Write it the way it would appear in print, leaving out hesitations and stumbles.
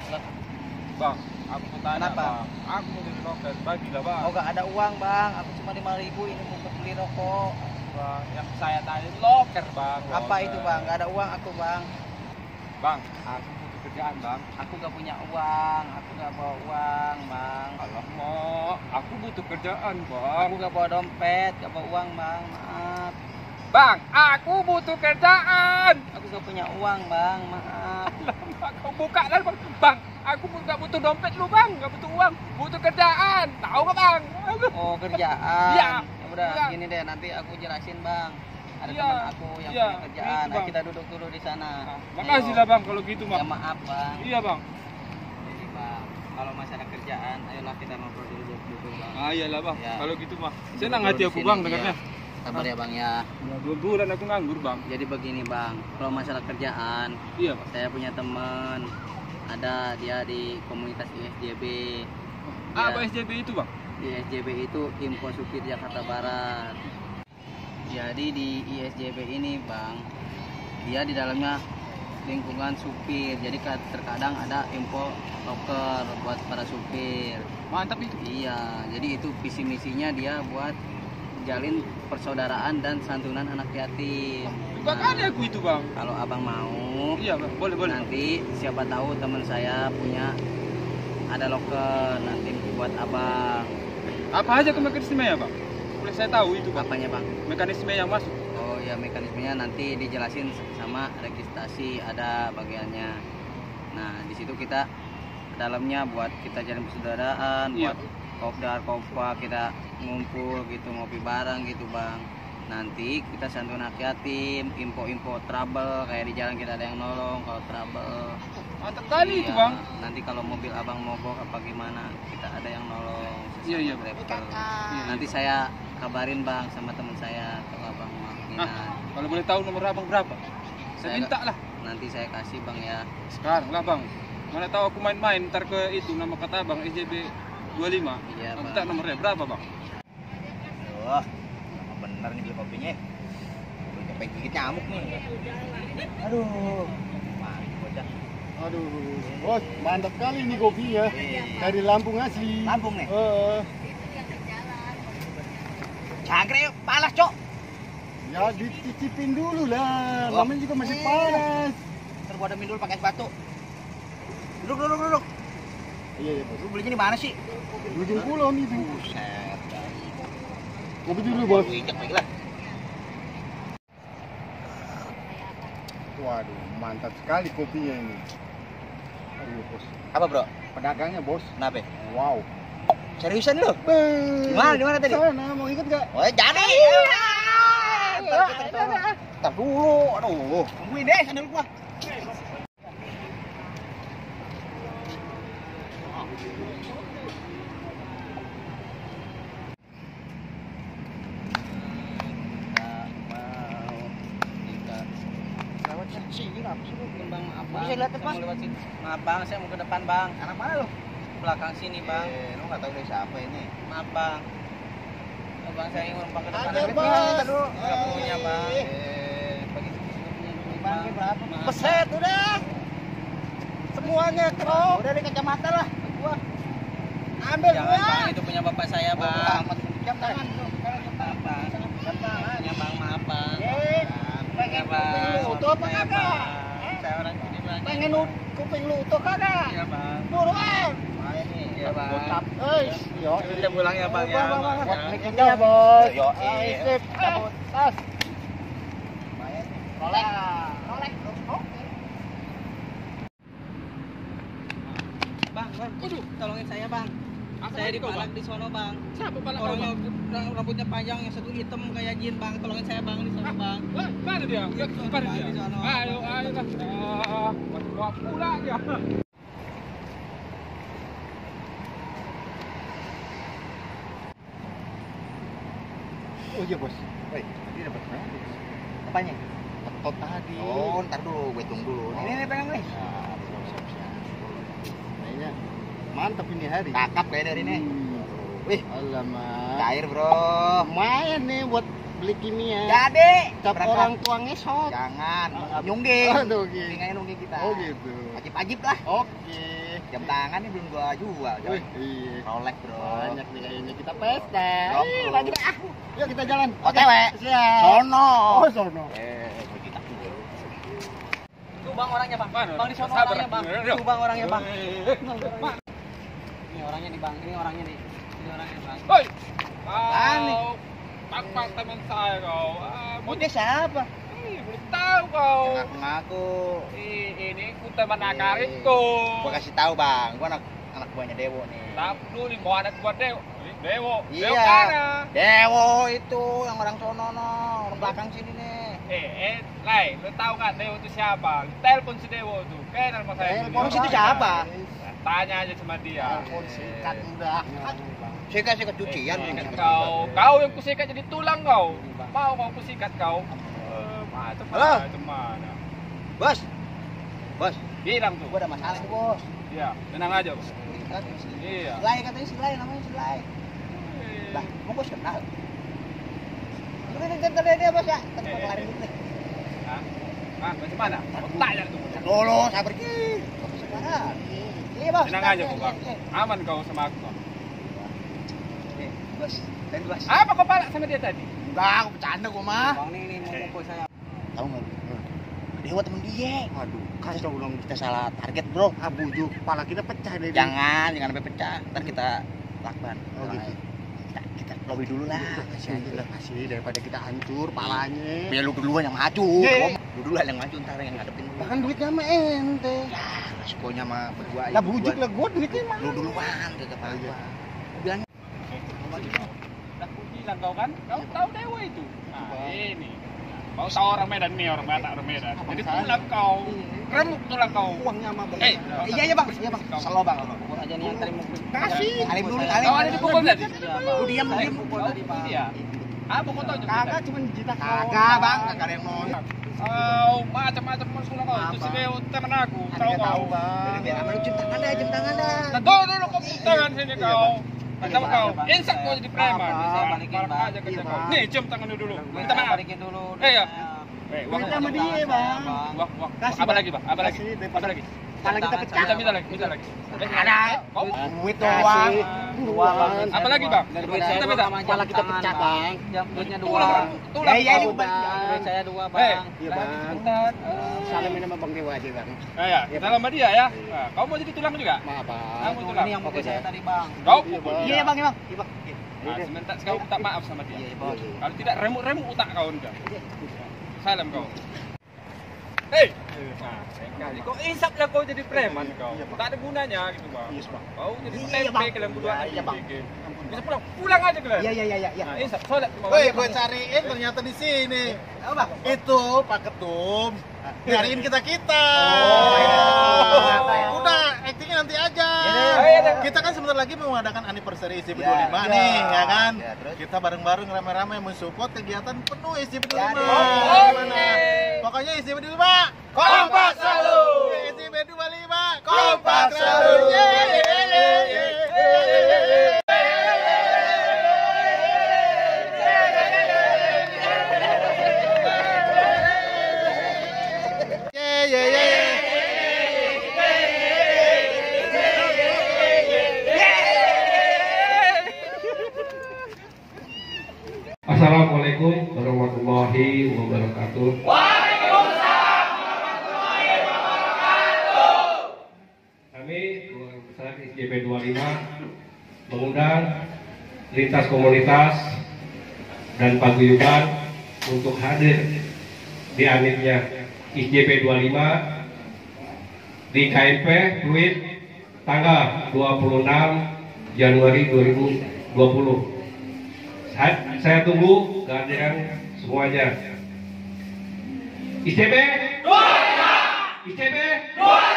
Lah, Bang, aku mau tanya, kenapa? Bang. Aku mau beli rokok, bagilah, Bang. Oh, gak ada uang, Bang. Aku cuma 5.000 ini untuk beli rokok. Bang, yang saya tanya itu loker, Bang. Apa loker. itu, Bang? Gak ada uang aku, Bang. Bang, aku butuh kerjaan, Bang. Aku gak punya uang. Aku gak bawa uang, Bang. Alah, Mak, aku butuh kerjaan, Bang. Aku gak bawa dompet, gak bawa uang, Bang. Maaf. Bang, aku butuh kerjaan. Aku gak punya uang, Bang. Maaf. Bang, kau buka lah, Bang. Bang, aku nggak butuh dompet lu, Bang. Nggak butuh uang, butuh kerjaan. Tahu nggak, Bang? Oh, kerjaan. Iya. Ya udah, Iya. gini deh, nanti aku jelasin, Bang. Ada Iya. teman aku yang Iya, punya kerjaan. gitu, Nah, Bang. kita duduk dulu di sana. Makasih Ayo. lah, Bang, kalau gitu, Ya Bang. maaf, Bang. Iya, Bang. Jadi, Bang, kalau masalah kerjaan, ayolah kita ngobrol dulu, Bang. Ah, iyalah, Bang. Ya. Kalau gitu, mah. Duduk Senang dulu hati di aku, sini, Bang, iya. dengarnya. Sabar ya, Bang ya. Ya, 2 bulan aku nganggur, Bang. Jadi begini, Bang. Kalau masalah kerjaan, Iya, Bang. saya punya teman. Ada dia di komunitas ISJB. Apa Dia- SJB itu, Bang? Di ISJB itu Info Supir Jakarta Barat. Jadi di ISJB ini, Bang, dia di dalamnya lingkungan supir. Jadi terkadang ada info loker buat para supir. Mantap itu. Iya, jadi itu visi misinya dia buat jalin persaudaraan dan santunan anak yatim. Coba kali aku itu, Bang. Kalau abang mau, Iya, Bang. Boleh, boleh. nanti siapa tahu teman saya punya ada loker nanti buat abang. Apa aja ke mekanismenya, Bang? Boleh saya tahu itu, Bang? Apanya, Bang? Mekanisme yang masuk. Oh ya, mekanismenya nanti dijelasin sama registrasi, ada bagiannya. Nah, di situ kita dalamnya buat kita jalin persaudaraan, Iya. buat kopdar, kompak, kita ngumpul gitu, ngopi bareng gitu, Bang. Nanti kita santun anak yatim, info-info trouble, kayak di jalan kita ada yang nolong kalau trouble. Mantap kali itu, Iya, Bang. nanti kalau mobil abang mogok apa gimana, kita ada yang nolong. Iya, iya. sesama driver. Iya, Nanti saya kabarin, Bang, sama teman saya kalau abang mau minat. Kalau boleh tahu nomor abang berapa? Saya Saya minta lah. Nanti saya kasih, Bang, ya. Sekarang lah, Bang. Mana tahu aku main-main ntar ke itu nama kata Bang SJB 25. Iya, Aku Bang. minta nomornya berapa, Bang? Wah, bener nih beli kopinya. Udah sampai gigit nyamuk nih. Aduh. Mantap bocah. Aduh, bos, mantap kali ini kopinya. Dari Lampung asli. Lampung nih? Cangkrik panas, Cok. Ya dicicipin dulu lah. Oh. Namanya juga masih panas. Ntar gua adamin dulu pakai es batu. Duduk. Iya, iya, bos. Lu belinya di mana sih? Di ujung kulon itu. Buset. Kopi dulu, bos. Injek lagi lah. Waduh, mantap sekali kopinya ini. Aduh, bos. Apa, Bro? Pedagangnya, bos. Kenapa? Wow. Seriusan lu? Di Di mana tadi? Sana, mau ikut gak? Oh, jadi. Ntar dulu, aduh. Tungguin deh sandal gua. Lewat sini apa sih lu? Bang, maaf, Bang. Bisa lihat, Bang. Lewat sini. Maaf, Bang, saya mau ke depan, Bang. Arah mana lu? Belakang sini, Bang. Lu nggak tahu dari siapa ini. Maaf, Bang. Oh, Bang, saya ingin numpang ke depan. Ajar, Nggak Bos. dulu. Nggak punya, Bang. Bagi Bang, berapa? Maaf, Peset udah. Semuanya krop. Udah di kacamata lah. Gua. Ambil Jangan, gua. Bang, itu punya bapak saya, Bang. Jam tangan tuh. Maaf, Bang. Jam tangan. Ya, Bang, maaf, Bang. Pengen Ya, Bang. kuping lu utuh apa Ya, kagak? Bang. Saya orang sini, Bang. Pengen kuping lu utuh kagak? Ya, Bang. Buruan. Main nih. Ya, Bang. Bokap. Hei, yo. Kita pulang ya, Bang, ya. Bang. Bang, Buat ya. bikinnya, bos. Yo, Ayo, sip. Cabut. Tas. Rolek. Rolek. Oke. Bang, waduh, tolongin saya, Bang. Saya dipalak di sono, Bang. Siapa palak Orangnya rambutnya panjang, yang satu hitam kayak jin, Bang. Tolongin saya, Bang, di sono, Bang. Mana dia? Di sono, Mana Bang, dia? di sono. Ayo lah. Bawa pulang ya. Oh iya, bos. Woi, tadi dapat berapa, bos? Apanya? Ketot tadi. Oh, ntar dulu, gue tunggu dulu. Ini pegang nih. Siap. Kayaknya mantap ini hari. Kakap kayak dari ini. Hmm. Wih, Alamak. cair, Bro. Lumayan nih buat beli kimia. Jadi, Cap orang tua ngesot. jangan nyungging. Aduh, gitu. Tinggalin nungging kita. Oh gitu. Wajib-wajib lah. Oke. Jam tangan nih belum gua jual. coy. Wih, iya. Rolex, bro. Banyak nih kayaknya kita pesta. Bro. Ih, lagi deh. Yuk kita jalan. OTW. Siap. Sono. Oh, sono. Kita dulu. Tuh bang orangnya bang. Mana? Bang di sono Sabar. orangnya bang. Yuk. Tuh bang orangnya bang. Mak. Ini orangnya nih bang. Ini orangnya nih. Ini orangnya bang. Hoi. Ani. Kau tampak teman saya kau. Dia siapa? Belum tahu kau. Ngaku-ngaku. Ini ku teman akarinku. Gua kasih tahu, Bang. Gua anak buahnya Dewo nih. Tapi dulu nih mau anak buat Dewo. Dewo. Iya. Dewo mana? Dewo itu yang orang sono no, orang belakang sini nih. Lai, lu tahu nggak Dewo itu siapa? Telepon si Dewo tuh. Kenal sama saya. Telepon itu siapa? Tanya aja sama dia. Telepon sikat udah. Sikat cucian Sikat kau yang kusikat jadi tulang kau. Mau kusikat kau? Macam mana? Bos. Bos, Bilang tuh. gua ada masalah nih, Bos. Iya, tenang aja, Bos. Iya. Silai katanya Silai, namanya Silai. Lah, mau bos kenal. Udah dia bos ya. Tadi mau kelarin dulu nih. Hah? Macam mana? Tanya tuh. Dulu, sabar ki. Sekarang. Iya, Bos. Tenang aja, Bang. Aman kau sama aku, Bang. Bos, dan bos. Apa kau palak sama dia tadi? Enggak, aku bercanda gua mah. Bang nih mau mukul saya. Tahu enggak? Dewa temen dia. Waduh, kacau dong kita salah target, Bro. Abu kepala kita pecah deh. Jangan sampai pecah. Ntar kita lakban. Oh, gitu. Kita lobby dulu lah. Kasih aja lah, kasih daripada kita hancur palanya. Biar lu duluan yang maju. Ye. Lu duluan yang maju, ntar yang ngadepin lu. Bahkan duitnya sama ente. Ya, resikonya mah berdua. Lah bujuk lah gua duitnya mah. Lu duluan ke kepala gua. Bilangnya Udah aku bilang kau kan, kau tahu Dewa itu. Nah, ini. Kau tahu orang Medan nih, orang Batak, orang Medan. Jadi tulang kau, remuk tulang kau. Uangnya sama Bang. iya Bang, iya Bang. Selo Bang. Mukul aja nih yang tadi mukul. Kasih. Alim dulu, Kau ada dipukul tadi? Iya bang. Lu diam, lu diam. Mukul tadi bang. Iya. Apa kau tahu juga? Kagak cuma jitak Kagak Bang, kagak ada yang mau. Kau macam-macam masuk kau. Itu si Dewa teman aku, tahu kau. Biar aman lu cium tangan dah, cium tangan dah. Nah, kau dulu kau tangan sini kau. Tahu kau, insek kau jadi preman. Balikin, Marah Bang. aja kerja Iya, kau. Bang. Nih, cium tangan lu dulu. Minta maaf. Balikin dulu. Iya. Duit sama dia, Bang. Wah. Kasih, Apa Bang. lagi, Bang? Apa lagi? Kasih, Apa lagi? Kepala kita pecah. Minta lagi. Ada. Kau? Duit doang. Dua bang. Apa lagi, Bang? Duit saya Minta, dua minta. sama Kepala jam kita tangan, pecah, Bang. Jam duitnya Tulang, dua. tulang. Ya, ini Tahu, Bang. Duit saya dua bang. Iya, Bang. Sebentar. Salamin sama Bang Dewa aja, Bang. Ya, kita sama dia ya. Nah, kau mau jadi tulang juga? Maaf, Bang. Kamu Tuh, tulang. ini yang mukul saya tadi bang. Kau Iya, pukul Bang. dia. Iya Bang, iya Bang. Iya Bang. Nah, sebentar kau minta maaf sama dia. Iya bang. Kalau tidak remuk utak kau enggak. Salam kau. Hei. Nah, kali kau insap lah kau jadi preman kau. Iya, Bang. Tak ada gunanya gitu bang. Iya, Bang. Kau jadi Iya, tempe Bang. kalian berdua. Iya, Bang. Bisa pulang aja kalian. Iya. Nah, insap solat. Woi, gue cariin ternyata di sini. Apa Bang? Itu Pak Ketum. Nyariin kita-kita. Oh. Udah, actingnya nanti aja. Iya. Kita kan sebentar lagi mau mengadakan anniversary ICP 25 Ya. nih, ya kan? Ya, terus? Kita bareng-bareng rame-rame mensupport kegiatan penuh ICP 25. Ya, Gimana? Pokoknya ICP 25 kompak selalu. ICP 25 kompak selalu. Assalamualaikum warahmatullahi wabarakatuh. Waalaikumsalam warahmatullahi wabarakatuh. Kami keluarga besar ISJP 25 mengundang lintas komunitas dan paguyuban untuk hadir di anitnya ISJP 25 di KMP Pluit tanggal 26 Januari 2020. Saya tunggu kehadiran semuanya. ICB 25! ICB 25!